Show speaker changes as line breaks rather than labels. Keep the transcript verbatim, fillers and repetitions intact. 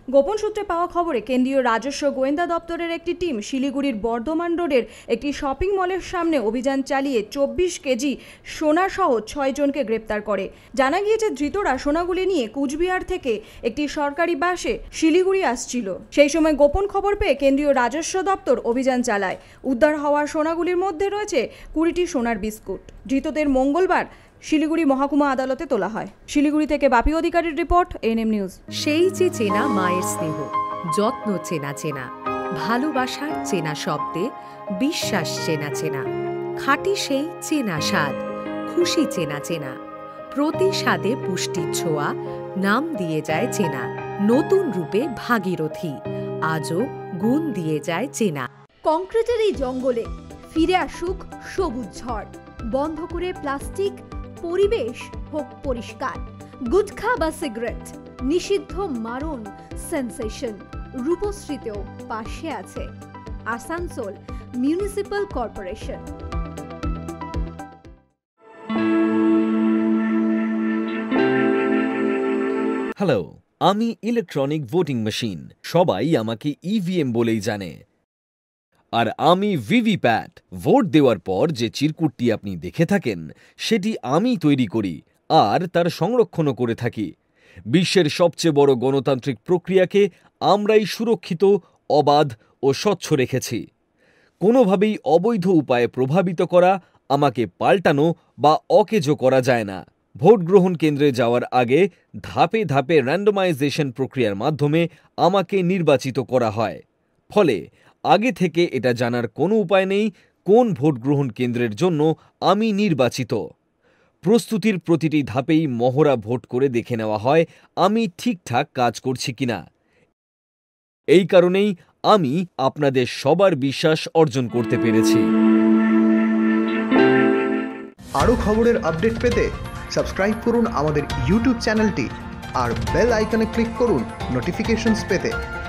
গোপন সূত্রে পাওয়া খবরে কেন্দ্রীয় রাজস্ব গোয়েন্দা দপ্তরের একটি টিম শিলিগুড়ির বর্ধমান রোডের একটি শপিং মলের সামনে অভিযান চালিয়ে চব্বিশ কেজি সোনা সহ ছয় জনকে গ্রেপ্তার করে। জানা গিয়েছে ধৃতরা সোনাগুলি নিয়ে কুচবিহার থেকে একটি সরকারি বাসে শিলিগুড়ি আসছিল। সেই সময় গোপন খবর পেয়ে কেন্দ্রীয় রাজস্ব দপ্তর অভিযান চালায়। উদ্ধার হওয়া সোনাগুলির মধ্যে রয়েছে কুড়িটি সোনার বিস্কুট। ধৃতদের মঙ্গলবার শিলিগুড়ি মহকুমা আদালতে তোলা হয়। শিলিগুড়ি থেকে বাপি অধিকারীর রিপোর্ট, এনএম নিউজ।
সেই যে চেনা মায়ের স্নেহ, যত্ন চেনা চেনা, ভালোবাসার চেনা শব্দে বিশ্বাস চেনা চেনা, খাঁটি সেই চেনা স্বাদ, খুশি চেনা চেনা, প্রতি স্বাদে পুষ্টির ছোঁয়া, নাম দিয়ে যায় চেনা, নতুন রূপে ভাগীরথী, আজও গুণ দিয়ে যায় চেনা।
কংক্রিটের এই জঙ্গলে ফিরে আসুক সবুজ ঝড়, বন্ধ করে প্লাস্টিক, পরিবেশ হোক পরিষ্কার। গুটখা বা সিগারেট নিষিদ্ধ, মারণ সেন্সেশন। রূপশ্রীতেও পাশে আছে আসানসোল মিউনিসিপাল কর্পোরেশন।
হ্যালো, আমি ইলেকট্রনিক ভোটিং মেশিন। সবাই আমাকে ইভিএম বলেই জানে। আর আমি ভিভিপ্যাট। ভোট দেওয়ার পর যে চিরকুটটি আপনি দেখে থাকেন, সেটি আমি তৈরি করি আর তার সংরক্ষণও করে থাকি। বিশ্বের সবচেয়ে বড় গণতান্ত্রিক প্রক্রিয়াকে আমরাই সুরক্ষিত, অবাধ ও স্বচ্ছ রেখেছি। কোনোভাবেই অবৈধ উপায়ে প্রভাবিত করা, আমাকে পাল্টানো বা অকেজো করা যায় না। ভোট গ্রহণ কেন্দ্রে যাওয়ার আগে ধাপে ধাপে র্যান্ডমাইজেশন প্রক্রিয়ার মাধ্যমে আমাকে নির্বাচিত করা হয়। ফলে আগে থেকে এটা জানার কোনো উপায় নেই কোন ভোট গ্রহণ কেন্দ্রের জন্য আমি নির্বাচিত। প্রস্তুতির প্রতিটি ধাপেই মহড়া ভোট করে দেখে নেওয়া হয় আমি ঠিকঠাক কাজ করছি কিনা। এই কারণেই আমি আপনাদের সবার বিশ্বাস অর্জন করতে পেরেছি।
আরও খবরের আপডেট পেতে সাবস্ক্রাইব করুন আমাদের ইউটিউব চ্যানেলটি আর বেল আইকনে ক্লিক করুন নোটিফিকেশনস পেতে।